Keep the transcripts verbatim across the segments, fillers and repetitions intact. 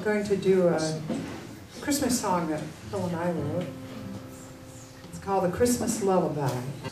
going to do a Christmas song that Phil and I wrote. It's called The Christmas Lullaby.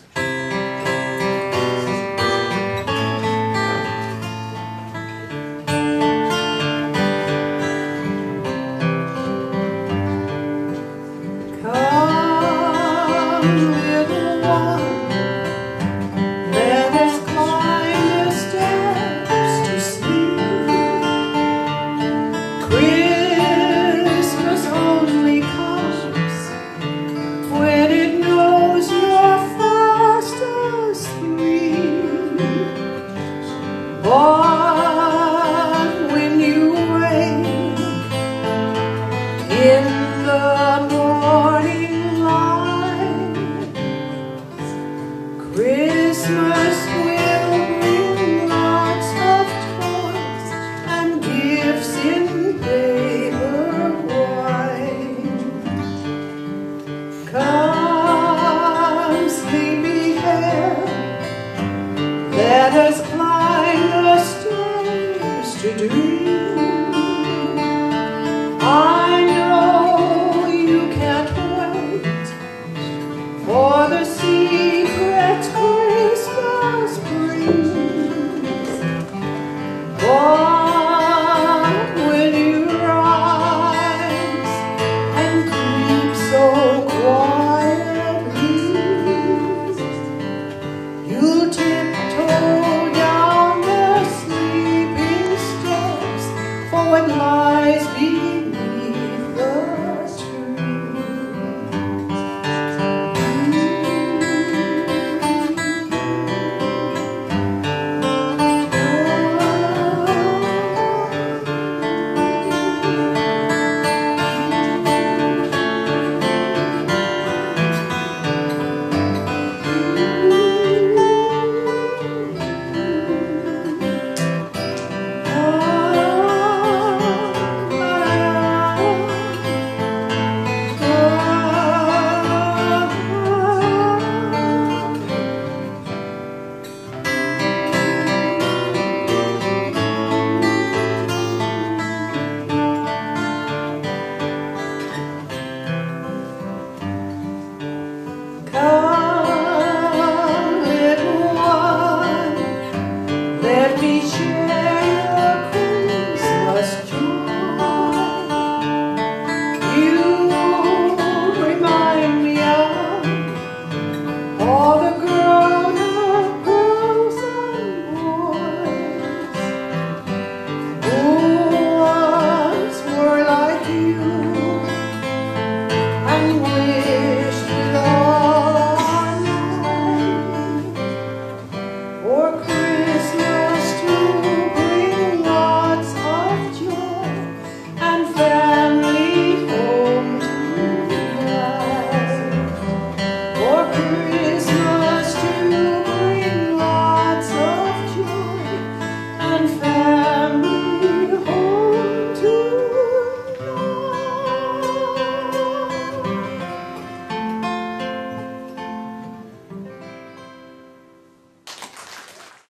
Christmas only comes when it knows you're fast asleep. But when you wake in the morning light, Christmas will bring lots of toys and gifts in paper white. Come, sleepyhead, let us climb the stairs to dream. I know you can't wait for the secret Christmas brings. But when you rise and creep so quietly, you'll tiptoe down the sleeping steps, for what lies beneath